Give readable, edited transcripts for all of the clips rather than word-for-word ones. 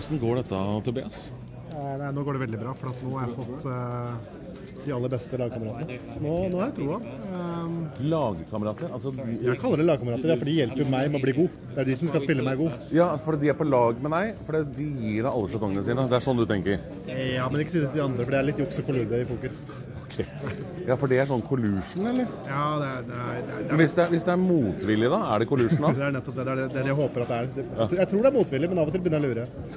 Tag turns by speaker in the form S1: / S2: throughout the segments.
S1: Hvordan går dette, Tobias?
S2: Nei, nå går det veldig bra, for at nå har jeg fått de aller beste lagkameratene. Så nå har jeg troa.
S1: Lagkamerater? Altså,
S2: Jeg kaller det lagkamerater, for de hjelper jo meg med å bli god. Det er de som skal spille meg god.
S1: Ja, for de er på lag med deg, for de gir deg alle sjetongene sine. Det er sånn du tenker?
S2: Ja, men ikke si det til de andre, for det er litt juks og kollude i poker.
S1: Ok. Ja, for det er sånn collusion, eller?
S2: Ja, det er
S1: Hvis det er motvillig, da? Er det collusion, da?
S2: det er nettopp det. Det er det jeg håper at det er. Jeg tror det er motvillig, men av og til begynner jeg å lure.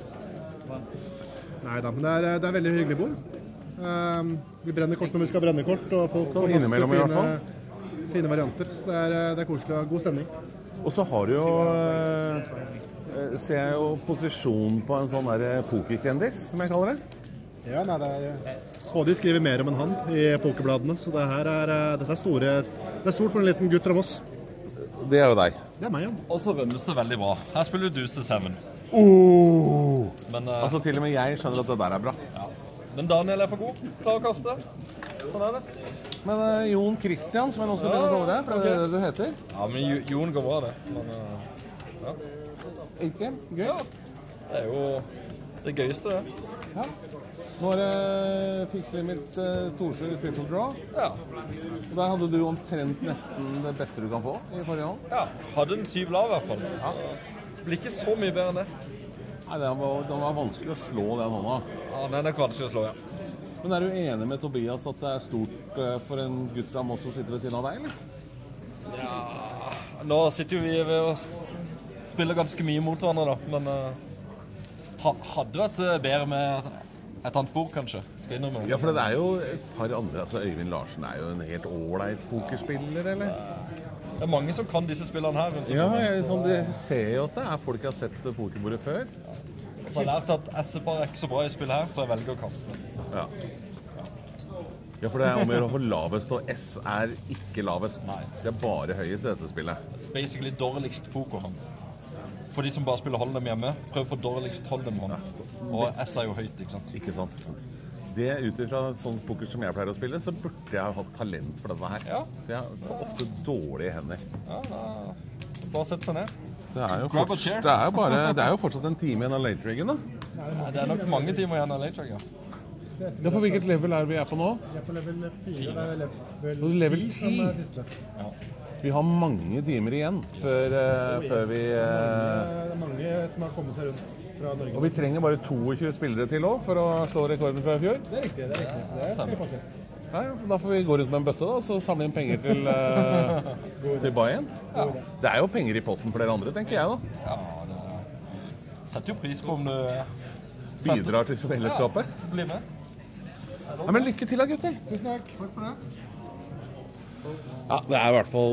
S2: Nei da, men det er veldig hyggelig bord. Vi brenner kort når vi skal brenne kort, og folk får masse fine varianter. Så det er koselig og god stemning.
S1: Og så har du jo, ser jeg jo posisjon på en sånn der pokerkjendis, som jeg kaller det.
S2: Ja, nei, de skriver mer om enn han i pokerbladene, så dette er stort for en liten gutt fra Moss.
S1: Det er jo deg.
S2: Det er meg, ja.
S3: Og så rømmes det veldig bra. Her spiller du Deuce 7. Men,
S1: altså til og med jeg skjønner at det der er bra.
S3: Ja. Men Daniel er for god. Klar å kaste. Sånn er det.
S1: Men Jon Christian, som jeg nå skal begynne å kalle deg, for det er det du heter?
S3: Ja, men Jon går bra, det. Men, ja.
S1: Ikke? Gøy?
S3: Ja. Det er jo det gøyeste, det.
S1: Ja. Nå er det Fixed Limit Torsjø Triple Draw.
S3: Ja.
S1: Og der hadde du omtrent nesten det beste du kan få i forrige hånd.
S3: Ja, hadde en 7 lav i hvert fall. Ja. Det blir ikke så mye bedre enn det.
S1: Nei, det var vanskelig å slå den hånda.
S3: Ja, den er nok vanskelig å slå, ja.
S1: Men er du enig med Tobias at det er stort for en gutt fra Moss å sitte ved siden av deg, eller?
S3: Ja, nå sitter jo vi ved å spille ganske mye mot hverandre, da. Men hadde vært bedre med et annet bord, kanskje.
S1: Ja, for det er jo et par andre. Altså, Øyvind Larsen er jo en helt ålreit pokerspiller, eller?
S3: Det er mange som kan disse spillene her.
S1: Ja, jeg ser jo at det er folk som har sett pokerbordet før.
S3: Så jeg har lært at S-par er ikke så bra i spillet her, så jeg velger å kaste.
S1: Ja. Ja, for det er om å gjøre for lavest, og S er ikke lavest.
S3: Nei.
S1: Det er bare høyest i dette spillet.
S3: Basically dårligst pokerhånd. For de som bare spiller hold'em hjemme, prøv for dårligst hold'em hånd. Og S er jo høyt, ikke sant?
S1: Ikke sant. Det ut ifra sånn poker som jeg pleier å spille, så burde jeg ha hatt talent for dette her.
S3: Ja.
S1: Så jeg har ofte dårlige hender.
S3: Ja, bare sette seg ned.
S1: Det er jo fortsatt en time igjen av late-riggen, da.
S3: Ja, det er nok mange timer igjen av late-rig, ja.
S1: Ja, for hvilket level er vi på nå?
S2: Jeg er på level 4, det er
S1: level 10.
S3: Ja.
S1: Vi har mange timer igjen før vi...
S2: Det er mange som har kommet seg rundt fra Norge.
S1: Og vi trenger bare 22 spillere til også for å slå rekorden fra i fjor.
S2: Det er riktig. Det skal vi få til.
S1: Ja, da får vi gå rundt med en bøtte da, og så samle inn penger til Bayern. Ja. Det er jo penger i potten for dere andre, tenker jeg da.
S3: Ja, det setter jo pris på om du
S1: bidrar til fellesskapet.
S3: Ja, bli med.
S1: Ja, men lykke til da, gutter.
S2: Tusen takk. Takk for det.
S1: Ja, det er i hvert fall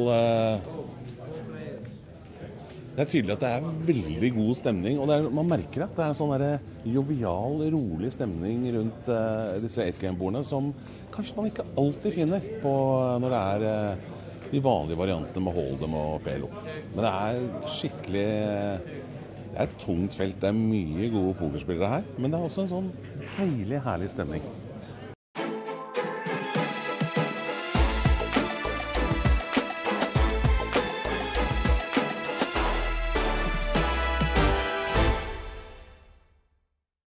S1: det er tydelig at det er veldig god stemning, og man merker at det er en sånn der jovial, rolig stemning rundt disse 8-game-bordene som kanskje man ikke alltid finner på når det er de vanlige variantene med Hold'em og PLO. Men det er skikkelig, det er et tungt felt, det er mye gode pokerspillere her, men det er også en sånn herlig stemning.